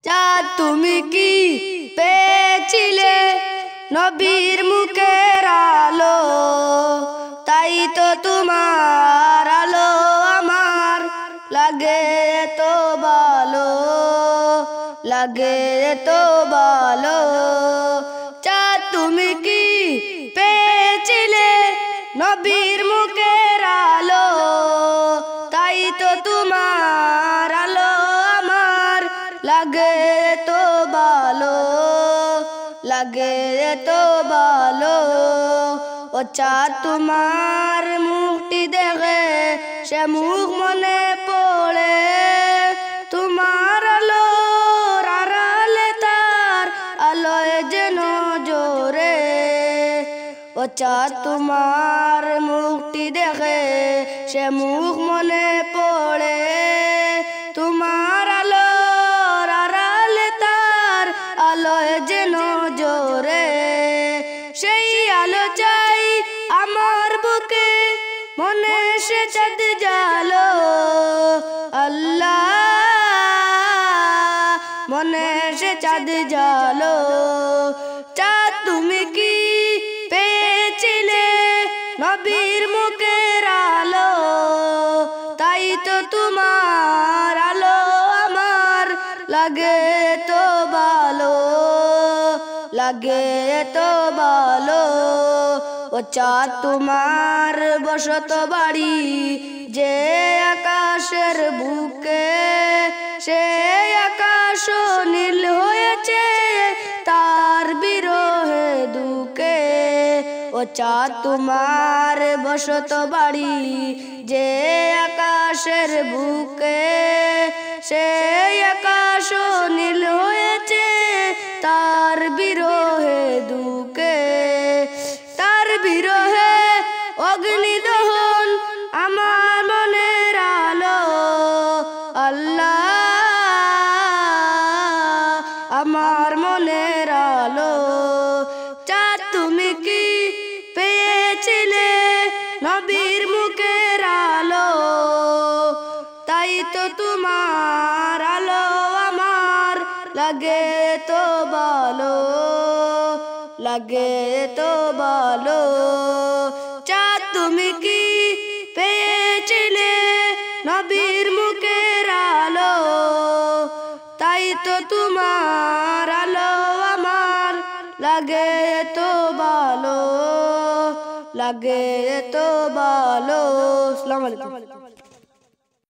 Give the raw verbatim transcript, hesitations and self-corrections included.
চাঁদ তুমি কি পেয়েছিলে নবীর মুখের আলো, তাই তো তোমার আলো আমার লাগে তো ভালো, লাগে তো ভালো। চাঁদ তুমি কি পেয়েছিলে নবীর মুখের আলো, তাই তো তোমার আলো আমার লাগে তো ভালো, লাগে তো ভালো। ও চাঁদ তোমার মুখটি দেখে সে মুখ মনে পড়ে, তোমার আলো আড়ালে তার আলোয় যেন জোরে। ও চাঁদ তোমার মুখটি দেখে সে মুখ মনে পড়ে, তোমার আলো আড়ালে তার আলোয় যেন জোরে। সেই আলো চাই আমার বুকে মনে সে চাঁদ জালো, আল্লাহ মনে সে চাঁদ জালো। চাঁদ তুমি কি পেয়েছিলে নবীর মুখের আলো, তাই তো তোমার আলো আমার লাগে তো ভালো, লাগে তো ভালো। ও চাঁদ তোমার বসত বাড়ি যে আকাশের বুকে, সে আকাশ নীল হয়েছে তার বিরহে দুঃখে। ও চাঁদ তোমার বসত বাড়ি যে আকাশের বুকে, সে আকাশ নীল হয়েছে তার বিরহে দুঃখে। তার বিরহে অগ্নি দহন আমার মনের আলো, আল্লাহ আমার মনের আলো। চাঁদ তুমি কি পেয়েছিলে নবীর মুখের আলো, তাই তো তোমার আলো আমার লাগে তো ভালো, লাগে তো ভালো। চাঁদ তুমি কি পেয়েছিলে নবীর মুখের আলো, তাই তো তোমার আলো আমার লাগে তো ভালো, লাগে তো ভালো। আসসালামু আলাইকুম।